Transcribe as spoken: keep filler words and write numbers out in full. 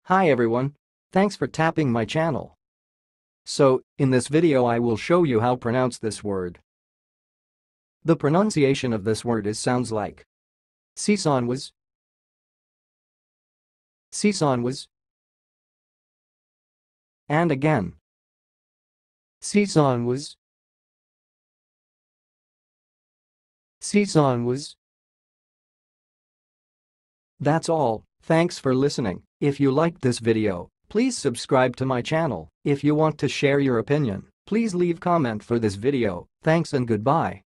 Hi everyone. Thanks for tapping my channel. So, in this video I will show you how to pronounce this word. The pronunciation of this word is sounds like Seasonwas, Seasonwas, and again Seasonwas, Seasonwas. That's all. Thanks for listening. If you liked this video, please subscribe to my channel. If you want to share your opinion, please leave comment for this video. Thanks and goodbye.